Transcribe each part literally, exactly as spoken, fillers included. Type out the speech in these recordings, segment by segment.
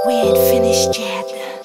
We ain't finished yet.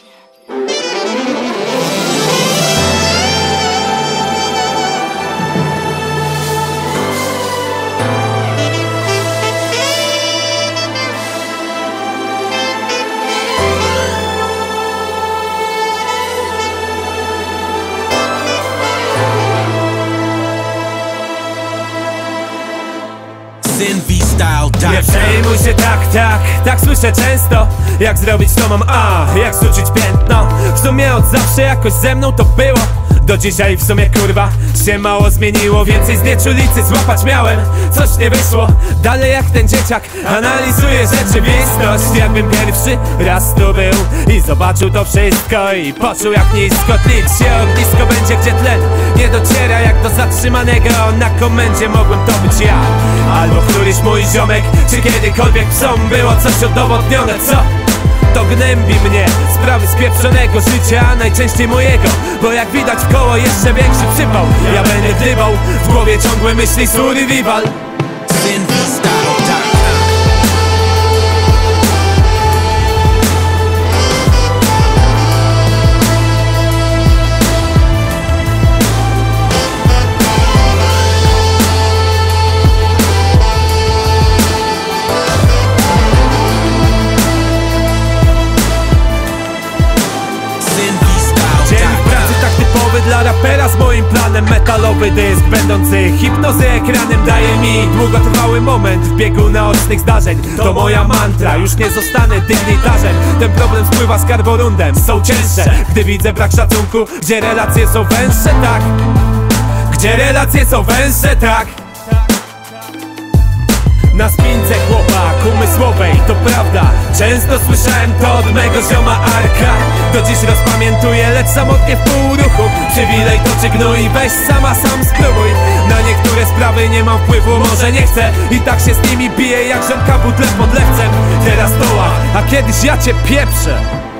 Nie przejmuj się, tak, tak, tak słyszę często. Jak zrobić to mam, a jak zrzucić piętno. W sumie od zawsze jakoś ze mną to było. Do dzisiaj w sumie kurwa się mało zmieniło. Więcej znieczulicy złapać miałem, coś nie wyszło. Dalej jak ten dzieciak analizuję rzeczywistość. Jakbym pierwszy raz tu był i zobaczył to wszystko i poczuł jak nisko tlić się ognisko będzie, gdzie tlen nie dociera jak do zatrzymanego. Na komendzie mogłem to być ja albo któryś mój ziomek. Czy kiedykolwiek psom było coś udowodnione, co? To gnębi mnie, sprawy spieprzonego życia, a najczęściej mojego. Bo jak widać w koło jeszcze większy przypał. Ja będę gdybał, w głowie ciągłe myśli survival. Dla rapera z moim planem metalowy dysk będący hipnozy ekranem daje mi długotrwały moment w biegu naocznych zdarzeń. To moja mantra, już nie zostanę dygnitarzem. Ten problem spływa z karborundem, są cięższe, gdy widzę brak szacunku. Gdzie relacje są węższe, tak? Gdzie relacje są węższe, tak? Na spince chłopak umysłowej, to prawda. Często słyszałem to od mego zioma Arka. Do dziś rozpamiętuję, lecz samotnie w pół ruchu. Przywilej toczy gnój, weź sama sam spróbuj. Na niektóre sprawy nie mam wpływu, może nie chcę. I tak się z nimi biję jak żonka butle pod lewcem. Teraz doła, a kiedyś ja cię pieprzę.